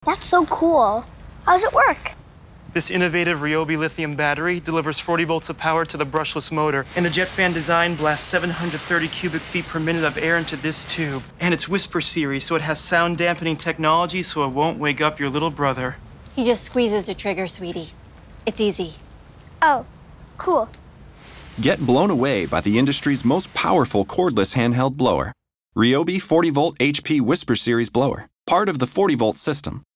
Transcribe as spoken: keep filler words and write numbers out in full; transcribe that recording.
That's so cool. How does it work? This innovative Ryobi lithium battery delivers forty volts of power to the brushless motor, and the jet fan design blasts seven hundred thirty cubic feet per minute of air into this tube. And it's Whisper Series, so it has sound dampening technology so it won't wake up your little brother. He just squeezes the trigger, sweetie. It's easy. Oh, cool. Get blown away by the industry's most powerful cordless handheld blower. Ryobi forty volt H P Whisper Series blower, part of the forty volt system.